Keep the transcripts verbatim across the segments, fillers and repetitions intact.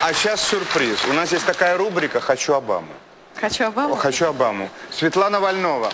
А сейчас сюрприз. У нас есть такая рубрика «Хочу Обаму». Хочу Обаму? Хочу Обаму. Светлана Вольнова.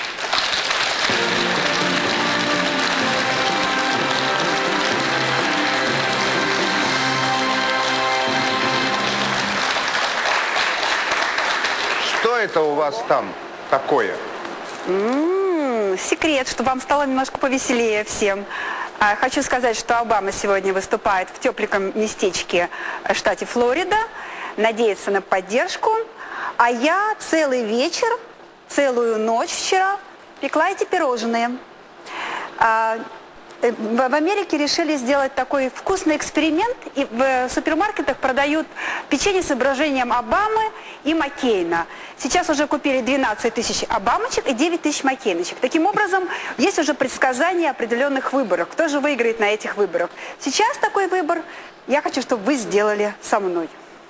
Что это у вас там такое? М-м, секрет, чтобы вам стало немножко повеселее всем. А, хочу сказать, что Обама сегодня выступает в тепленьком местечке в штате Флорида, надеется на поддержку. А я целый вечер, целую ночь вчера пекла эти пирожные. А, в Америке решили сделать такой вкусный эксперимент, и в супермаркетах продают печенье с изображением Обамы и Маккейна. Сейчас уже купили двенадцать тысяч Обамочек и девять тысяч Маккейночек. Таким образом, есть уже предсказания определенных выборов. Кто же выиграет на этих выборах? Сейчас такой выбор я хочу, чтобы вы сделали со мной.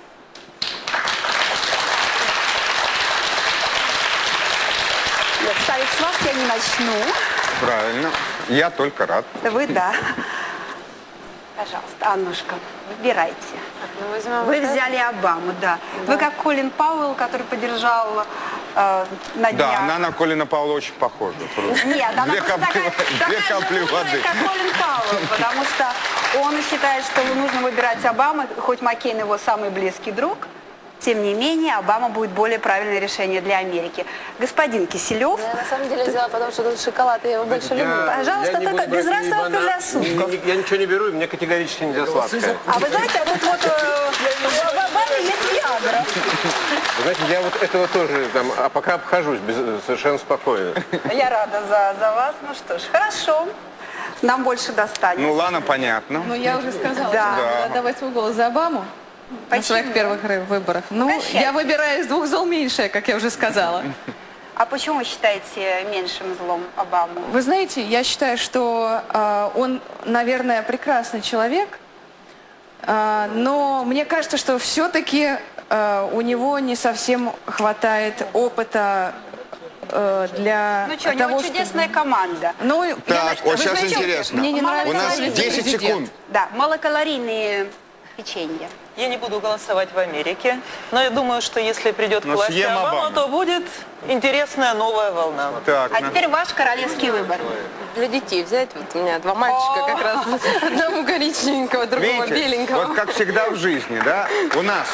Нет, ставить с вас я не начну. Правильно. Я только рад. Вы, да. Пожалуйста, Аннушка, выбирайте. Ну, Вы взяли Обаму, да. да. Вы как Колин Пауэлл, который поддержал э, на днях. Да, она на Колина Пауэлла очень похожа. Нет, она две просто капли, такая, две такая капли же воды. как Колин Пауэлл, потому что он считает, что нужно выбирать Обаму, хоть Маккейн его самый близкий друг. Тем не менее, Обама будет более правильное решение для Америки. Господин Киселев. Я на самом деле взяла, потому что тут шоколад, я его больше я, Пожалуйста, люблю. я только без расовых предрассудков. Я, я ничего не беру, и мне категорически нельзя сладкое. А вы знаете, а тут вот э, в Обаме есть Виагра. Вы знаете, я вот этого тоже, там, а пока обхожусь без, совершенно спокойно. Я рада за, за вас. Ну что ж, хорошо. Нам больше достанется. Ну, ладно, понятно. Ну, я уже сказала, Да. что надо отдавать свой голос за Обаму. На Почему? своих первых выборах. Ну, Прощайте. я выбираю из двух зол меньшее, как я уже сказала. А почему вы считаете меньшим злом Обаму? Вы знаете, я считаю, что э, он, наверное, прекрасный человек, э, но мне кажется, что все-таки э, у него не совсем хватает опыта э, для Ну что, у того, него чудесная чтобы... команда. Ну, я Так, нач- вот вы сейчас знаете, интересно. Мне не У нравится У нас вице-президент. десять секунд. Да, малокалорийные печенья. Я не буду голосовать в Америке, но я думаю, что если придет к Но власти съем Обама, Обаму. то будет интересная новая волна. Так, А на- теперь ваш королевский выбор. Для детей взять, вот у меня два мальчика как раз, одному коричневенького, другого видите, беленького. вот как всегда в жизни, да, у нас.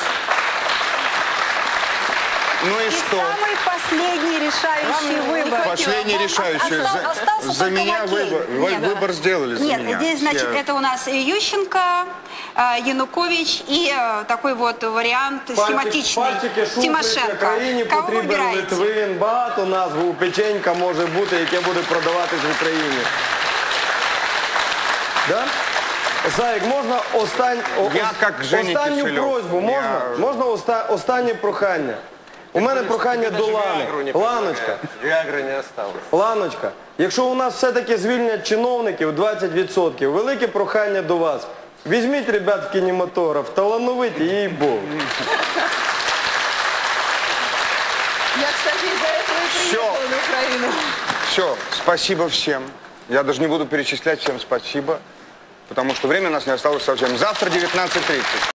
Ну и И что? самый последний решающий выбор. Последний решающий. Оста- За, остался за только меня Маккейн. выбор, вы- Нет. выбор сделали за Нет, меня. здесь, значит, Я- это у нас Ющенко, э, Янукович и э, такой вот вариант схематичный. Пальчики шуфлики Тимошенко. країні Кого потрібен вибираєте? Литвин. Багато назв у печенька може бути, яке буде продаватись в Україні. Да? Заєк, можна остань... о- Я ос- как Женя останню Киселев. просьбу, можна? Я- Можна оста... останнє прохання? У мене прохання до Лани. Ланочка, Виагры не осталось. Ланочка, якщо у нас все-таки звільнять чиновників двадцять відсотків, велике прохання до вас. Візьміть, ребят, в кінематограф, талановиті, їй Богу. Я, кстати, из-за этого и Всё. приехала на Украину. Все, спасибо всем. Я даже не буду перечислять всем спасибо, потому что времени у нас не осталось совсем. Завтра девятнадцать тридцать.